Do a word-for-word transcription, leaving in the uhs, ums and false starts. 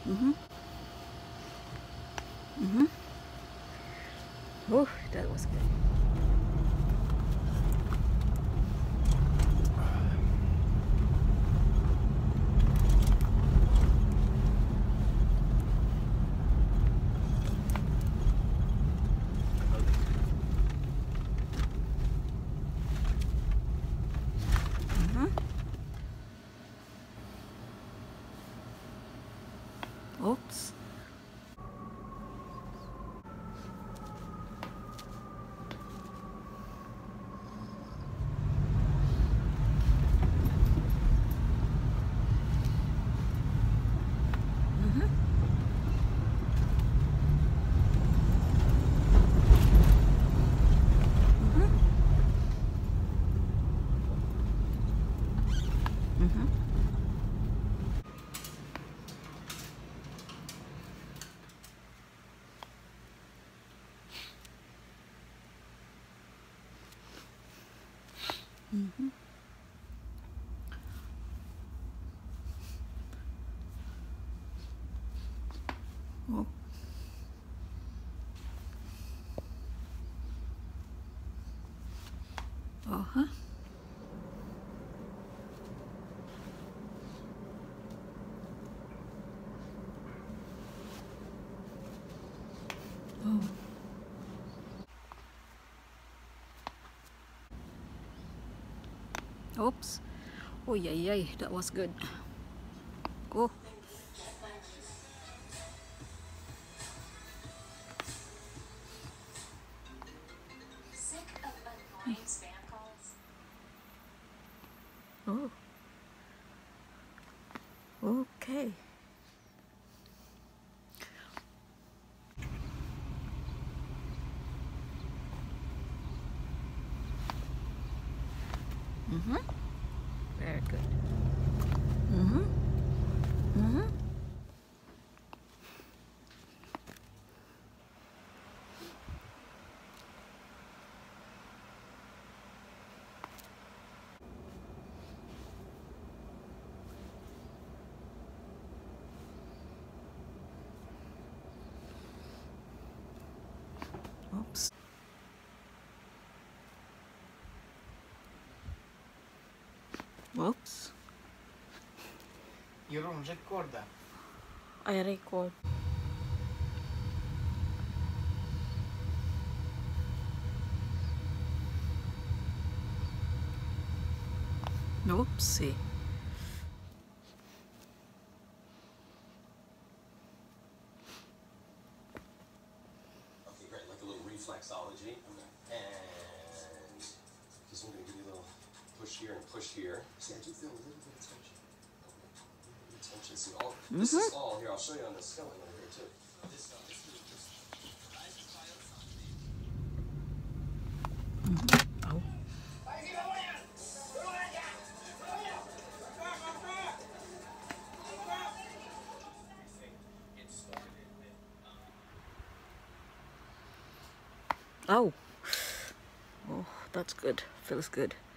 Mm-hmm. Mm-hmm. Oh, that was good. Mm-hmm. Oops. Mm-hmm. Mm-hmm. Mm-hmm. Oh. Uh-huh. Oh. Oops. Oh, yeah, yeah, that was good. Go. Sick of annoying spam calls? Oh. Okay. Mm-hmm. Very good. Mm-hmm. Mm-hmm. Oops. Oops. Io non ricorda. I record. Oopsie. Okay, great. Like a little reflexology. Okay. And just I'm going to give you a little push here and push here. See, I do feel a little bit of tension. Okay. A little bit of tension. See, all, mm-hmm. This is all, here, I'll show you on the skeleton over here, too. This, uh, this is just... Mm-hmm. Oh. Oh. Oh, that's good. Feels good.